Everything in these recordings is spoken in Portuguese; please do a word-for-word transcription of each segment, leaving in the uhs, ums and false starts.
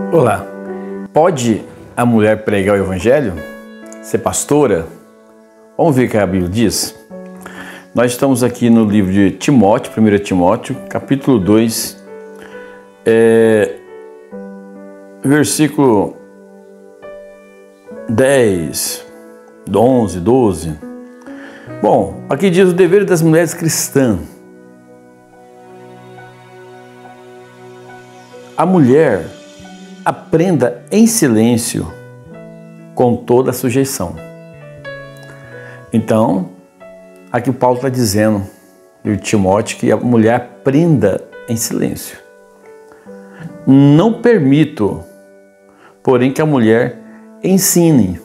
Olá, pode a mulher pregar o evangelho? Ser pastora? Vamos ver o que a Bíblia diz? Nós estamos aqui no livro de Timóteo, primeiro Timóteo, capítulo dois, é, versículo dez, onze, doze. Bom, aqui diz o dever das mulheres cristãs. A mulher aprenda em silêncio com toda a sujeição. Então, aqui o Paulo está dizendo, e o Timóteo, que a mulher aprenda em silêncio. Não permito, porém, que a mulher ensine.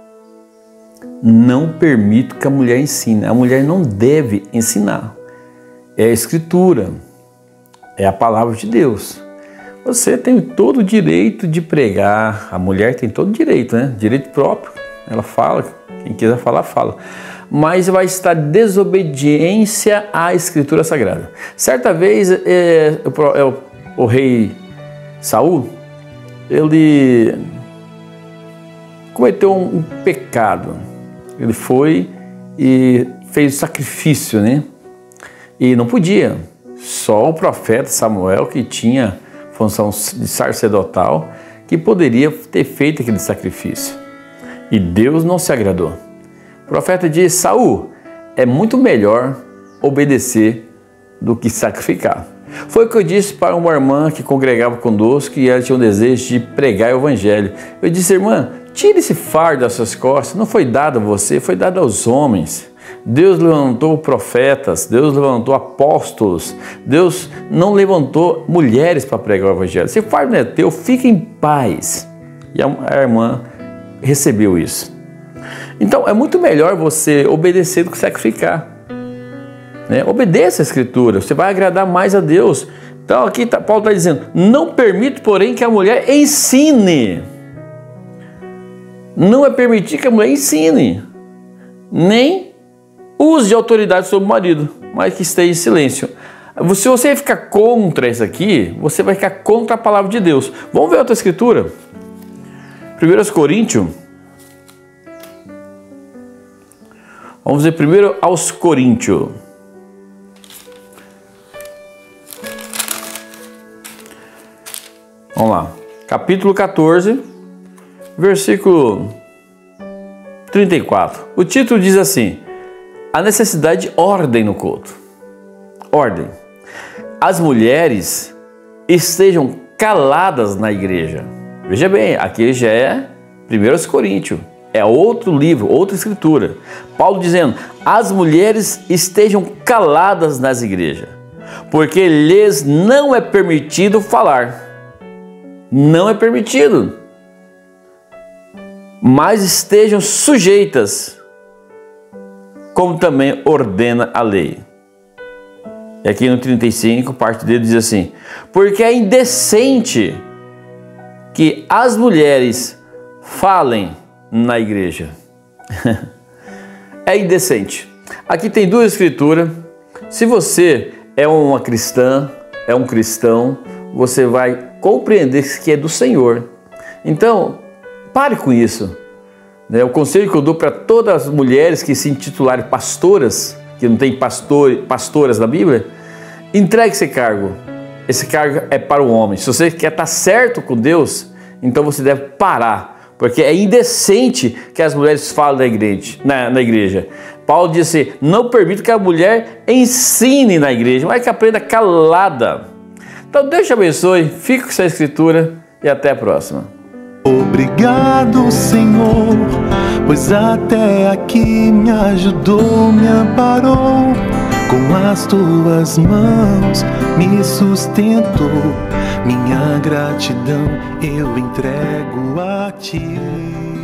Não permito que a mulher ensine. A mulher não deve ensinar. É a Escritura, é a palavra de Deus. Você tem todo o direito de pregar, a mulher tem todo o direito, né? Direito próprio, ela fala, quem quiser falar, fala. Mas vai estar desobediência à Escritura Sagrada. Certa vez, é, o, o rei Saul, ele cometeu um, um pecado. Ele foi e fez o sacrifício, né? E não podia. Só o profeta Samuel, que tinha função de sacerdotal, que poderia ter feito aquele sacrifício. E Deus não se agradou. O profeta disse: Saul, é muito melhor obedecer do que sacrificar. Foi o que eu disse para uma irmã que congregava conosco e ela tinha um desejo de pregar o evangelho. Eu disse: irmã, tire esse fardo das suas costas, não foi dado a você, foi dado aos homens. Deus levantou profetas, Deus levantou apóstolos, Deus não levantou mulheres para pregar o evangelho. Se o fardo não é teu, fica em paz. E a irmã recebeu isso. Então é muito melhor você obedecer do que sacrificar. Né? Obedeça a Escritura, você vai agradar mais a Deus. Então aqui tá, Paulo está dizendo: não permito, porém, que a mulher ensine. Não é permitir que a mulher ensine, nem use de autoridade sobre o marido, mas que esteja em silêncio. Se você ficar contra isso aqui, você vai ficar contra a palavra de Deus. Vamos ver outra escritura. primeiro Coríntios. Vamos ver primeiro aos Coríntios. Vamos lá. Capítulo quatorze, versículo trinta e quatro. O título diz assim: a necessidade de ordem no culto. Ordem. As mulheres estejam caladas na igreja. Veja bem, aqui já é primeiro Coríntios. É outro livro, outra escritura. Paulo dizendo: as mulheres estejam caladas nas igrejas, porque lhes não é permitido falar. Não é permitido. Mas estejam sujeitas, como também ordena a lei. E aqui no trinta e cinco, parte dele diz assim: porque é indecente que as mulheres falem na igreja. É indecente. Aqui tem duas escrituras. Se você é uma cristã, é um cristão, você vai compreender que é do Senhor. Então, pare com isso. O conselho que eu dou para todas as mulheres que se intitularem pastoras, que não tem pastor, pastoras na Bíblia, entregue esse cargo. Esse cargo é para o homem. Se você quer estar certo com Deus, então você deve parar, porque é indecente que as mulheres falem na igreja. Na, na igreja. Paulo disse: não permito que a mulher ensine na igreja, mas que aprenda calada. Então Deus te abençoe, fique com essa escritura e até a próxima. Obrigado, Senhor, pois até aqui me ajudou, me amparou. Com as tuas mãos me sustentou. Minha gratidão eu entrego a ti.